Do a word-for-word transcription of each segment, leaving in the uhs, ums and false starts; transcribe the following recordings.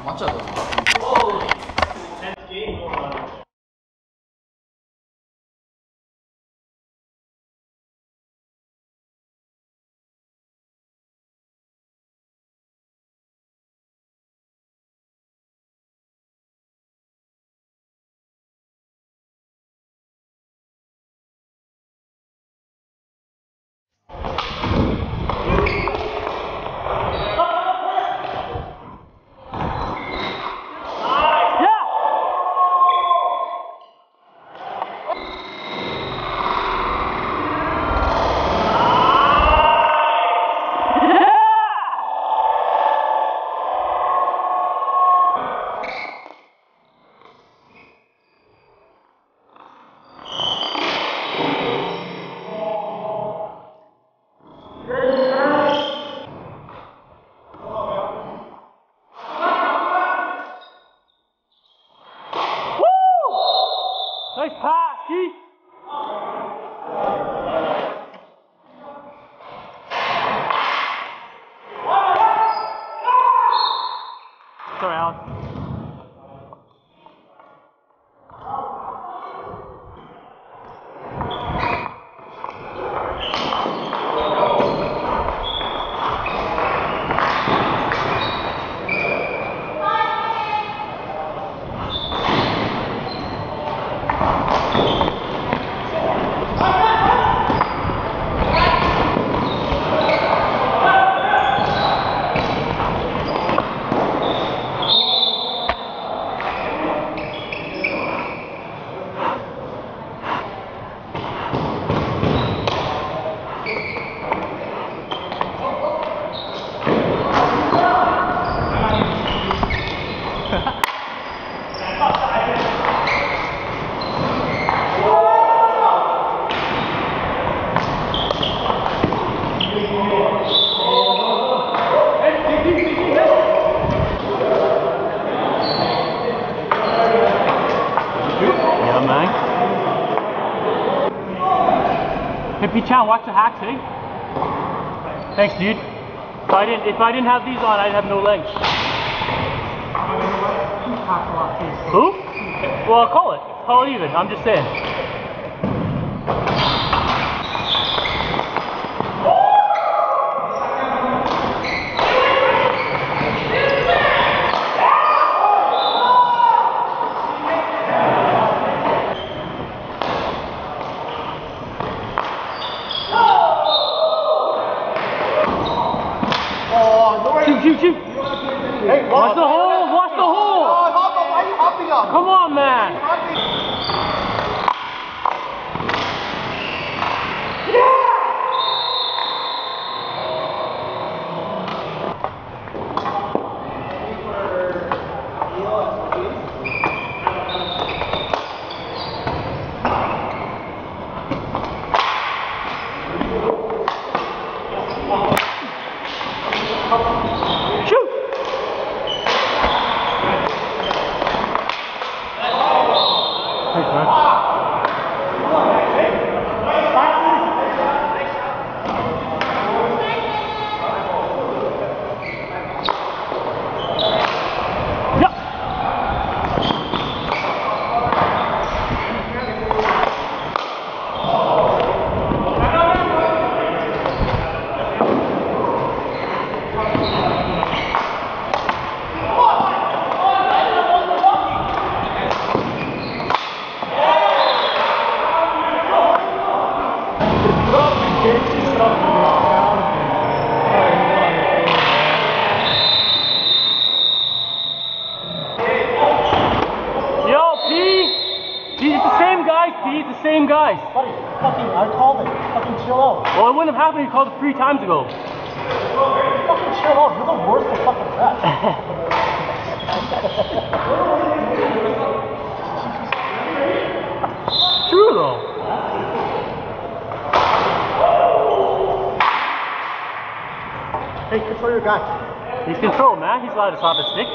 맞춰야 돼. Nice pass, Keith. Sorry, Alan. Hey, P-Chan, watch the hacks, eh? Thanks, dude. If I didn't, if I didn't have these on, I'd have no legs. Who? Well, I'll call it. Call it even. I'm just saying. Shoot, shoot, shoot! Hey, watch the hole! Watch the hole! Why are you hopping up? Come on, man! Shoot! Thanks, man. Yep. Yo, P! P, it's the same guys, P, it's the same guys. Buddy, fucking, I called it. Fucking chill out. Well, it wouldn't have happened if you called it three times ago. Fucking chill out. You're the worst at fucking that. True though. Hey, control your guy. He's controlled, man. He's allowed to stop his stick.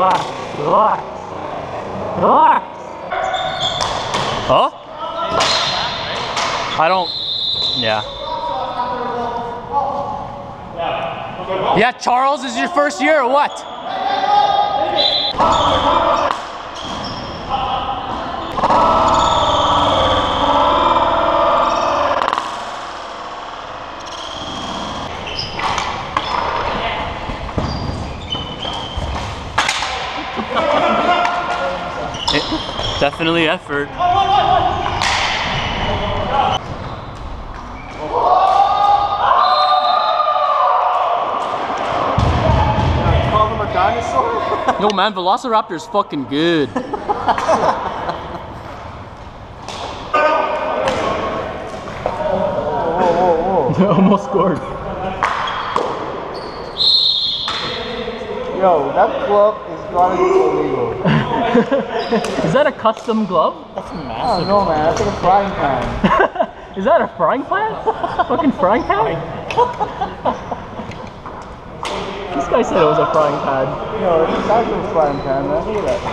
Relax. Relax. Relax. Huh? I don't. Yeah. Yeah, Charles, is your first year or what? It, definitely effort. Yo man, Velociraptor's fucking good. Almost scored. Yo, that glove is gotta be illegal. Is that a custom glove? That's massive. Oh no man, that's like a frying pan. Is that a frying pan? Fucking frying pan? This guy said it was a frying pan. Yo, it's exactly a frying pan, man. Look at that.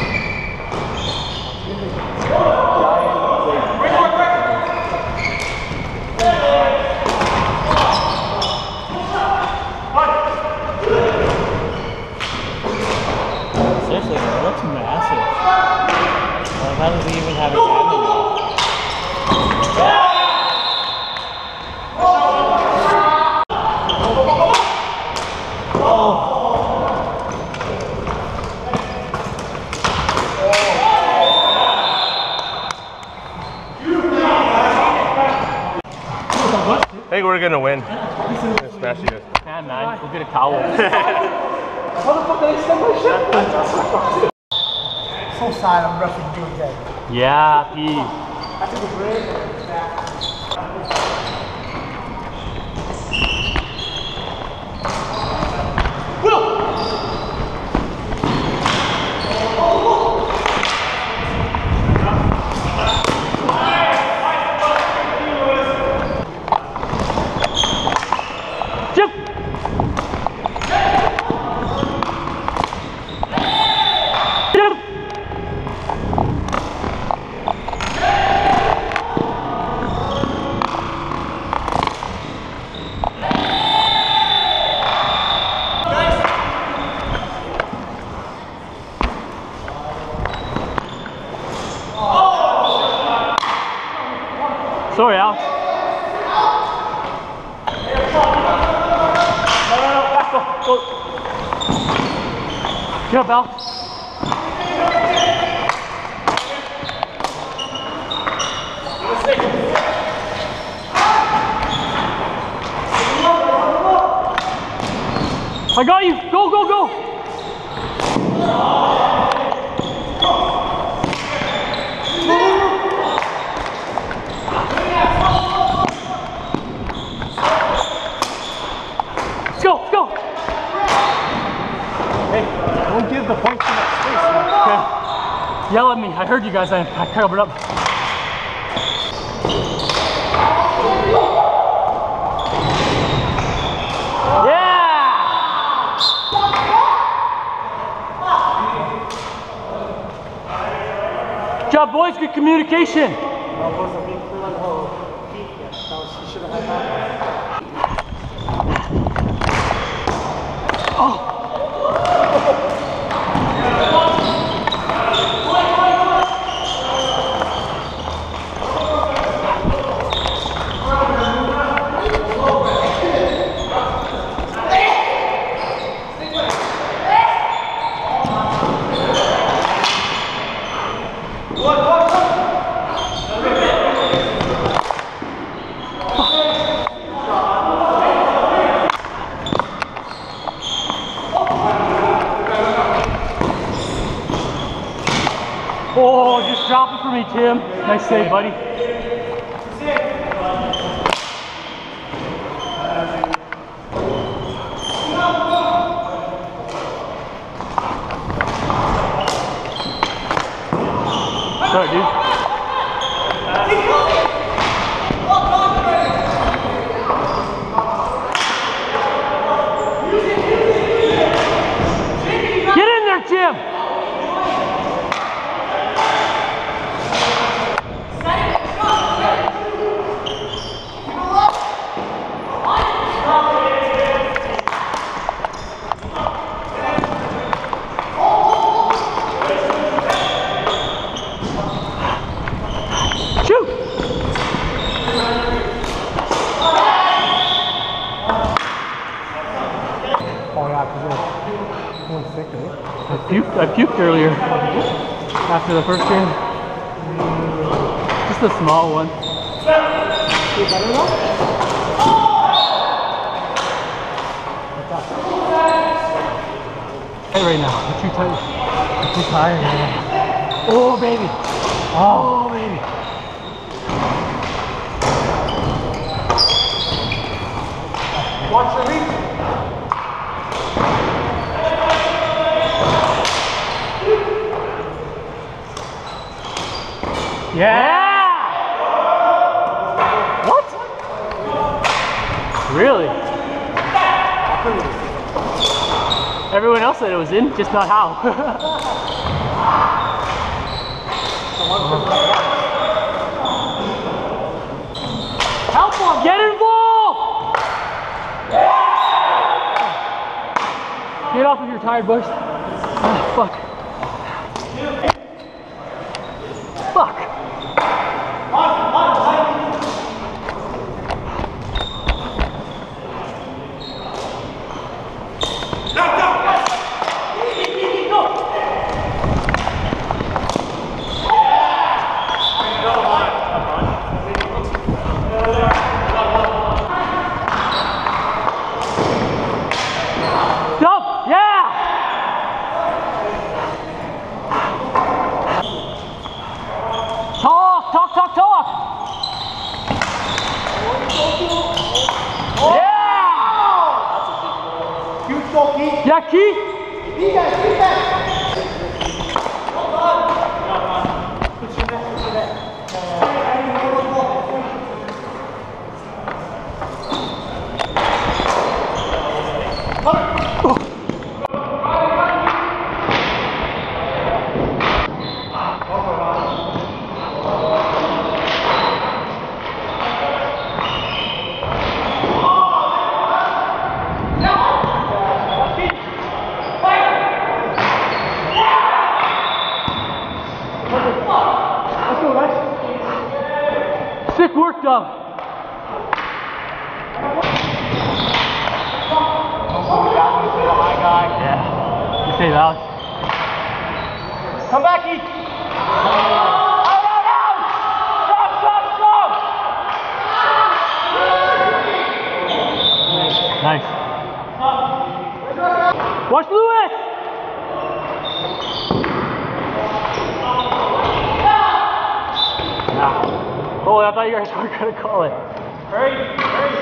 Seriously, bro, it looks massive. Like, how does he even have a camera? I think we're gonna win. Smash you guys. Yeah, man, go get a towel. How the fuck did I send my shit? So sad I'm rushing you again. Yeah, P. I took a break. Sorry, Al. No, no, no, back, go, go. Get up, Al. I got you. Go, go, go. Let's go, let's go. Hey, don't give the point to that space, man. Okay. Yell at me. I heard you guys. I, I covered up. Good job, boys. Good communication. Oh. Oh, just drop it for me, Tim. Nice save, buddy. Sorry, dude. Get in there, Jim! back. Feeling sick, eh? I puked, I puked earlier after the first game. Just a small one. Feel better now? Hey, right now, you're too tight. I'm too tired, man. Oh, baby. Oh, baby. Watch the reach. Yeah! What? Really? Everyone else said it was in, just not how. Help him! Get involved! Get off if you're tired, boys. Ah, fuck. Fuck. Dump! Yeah! Talk, talk, talk, talk! Yeah! Huge goal, Keith. Yeah, Keith! Defense, defense! Sick work, Dove. Yeah. You say that. Come back, Keith. Out, out, out! Stop, stop, stop! Nice. Watch Lewis! Nah. Oh, I thought you guys were going to call it. Hurry, hurry.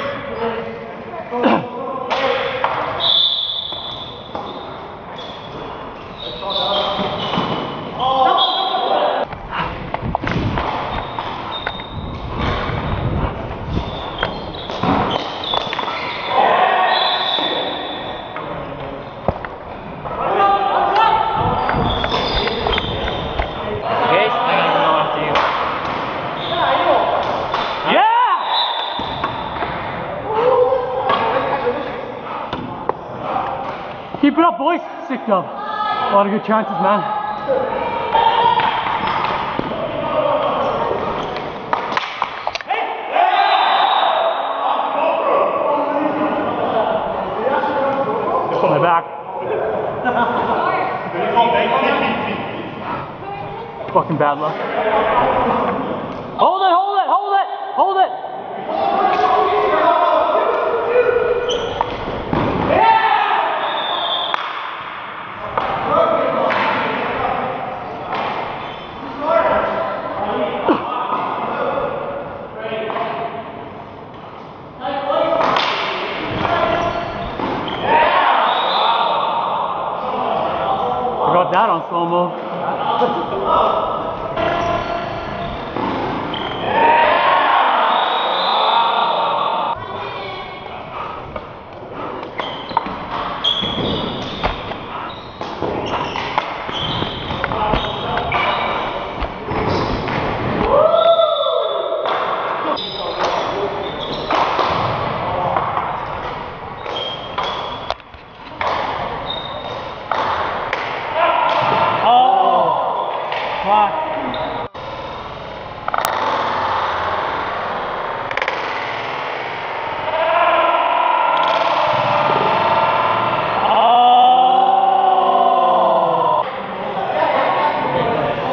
Keep it up, boys. Sick Dove. A lot of good chances, man. My back. Fucking bad luck. Hold it, hold it, hold it, hold it. I got that on slow-mo. Oh!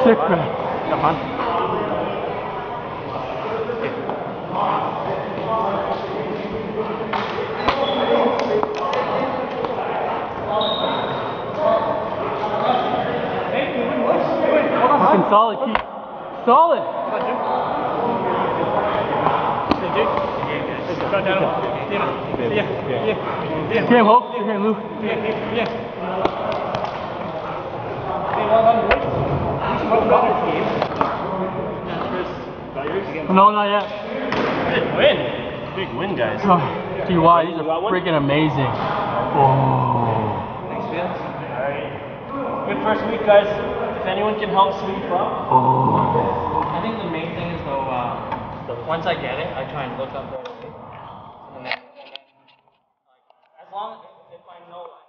Sick, man. Have fun. Fucking solid, keep solid. Cam, Hope. Here, Lou. No, not yet. Big win. Big win, guys. Oh, T Y, these are freaking amazing. Oh. Thanks, Vince. Good first week, guys. If anyone can help sweep up. Oh. I think the main thing is though, uh, once I get it, I try and look up right away. And then, and then like, as long as if I know.